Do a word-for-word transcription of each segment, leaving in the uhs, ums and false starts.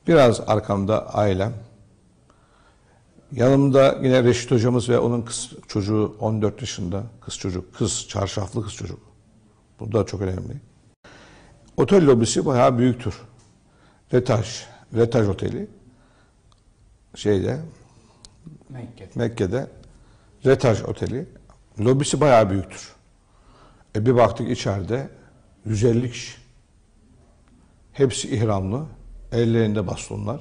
Biraz arkamda ailem. Yanımda yine Reşit hocamız ve onun kız çocuğu on dört yaşında. Kız çocuk, kız çarşaflı kız çocuk. Bu da çok önemli. Otel lobisi bayağı büyüktür. Retaj, Retaj Oteli. Şeyde, Mekke'de. Mekke'de Retaj Oteli. Lobisi bayağı büyüktür. E bir baktık içeride yüz elli kişi. Hepsi ihramlı. Ellerinde bastonlar.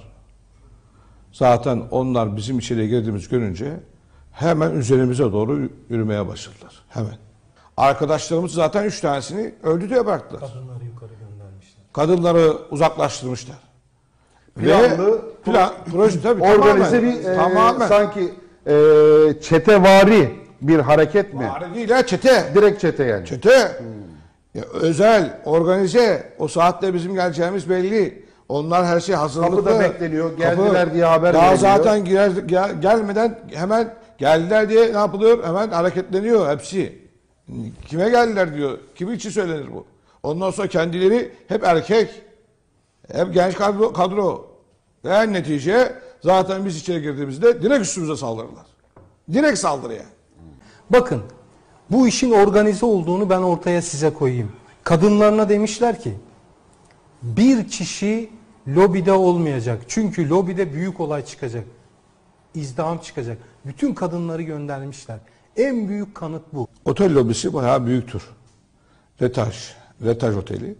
Zaten onlar bizim içeriye girdiğimiz görünce hemen üzerimize doğru yürümeye başladılar. Hemen. Arkadaşlarımız zaten üç tanesini öldü diye bıraktılar. Kadınları yukarı göndermişler. Kadınları uzaklaştırmışlar. Planlı, Ve plan, proje tabii organize tamamen, bir e, tamamen. sanki e, çetevari bir hareket mi? Bari değil ha, çete. Direkt çete yani. Çete. Hmm. Ya, özel, organize. O saatte bizim geleceğimiz belli. Onlar her şey hazırlıklı. Kapıda bekleniyor. Geldiler Kapı, diye haber daha veriliyor. zaten girer, gel, gelmeden hemen geldiler diye ne yapılıyor? Hemen hareketleniyor hepsi. Kime geldiler diyor. Kim için söylenir bu? Ondan sonra kendileri hep erkek. Hep genç kadro. kadro. Ve en netice zaten biz içeri girdiğimizde direkt üstümüze saldırırlar. Direkt saldırı yani. Bakın, bu işin organize olduğunu ben ortaya size koyayım. Kadınlarına demişler ki, bir kişi lobide olmayacak. Çünkü lobide büyük olay çıkacak. İzdiham çıkacak. Bütün kadınları göndermişler. En büyük kanıt bu. Otel lobisi bayağı büyüktür. Retaj, Retaj Oteli.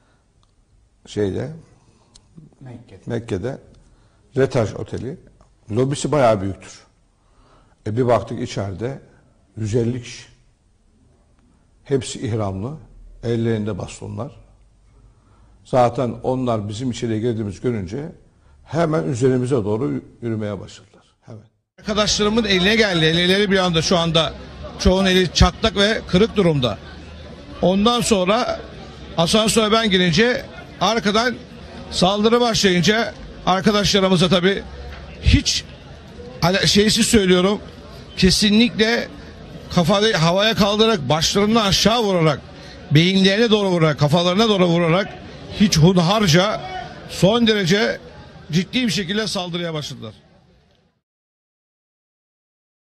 Şeyde, Mekke'de. Mekke'de Retaj Oteli. Lobisi bayağı büyüktür. E bir baktık içeride yüz elli kişi. Hepsi ihramlı. Ellerinde bastonlar. Zaten onlar bizim içeriye girdiğimiz görünce hemen üzerimize doğru yürümeye başladılar. Hemen. Arkadaşlarımın eline geldi. Elleri bir anda şu anda çoğunun eli çatlak ve kırık durumda. Ondan sonra asansöre ben girince arkadan saldırı başlayınca arkadaşlarımıza tabii hiç şeysi söylüyorum, kesinlikle kafayı havaya kaldırarak, başlarını aşağı vurarak, beyinlerine doğru vurarak, kafalarına doğru vurarak hiç hunharca, son derece ciddi bir şekilde saldırıya başladılar.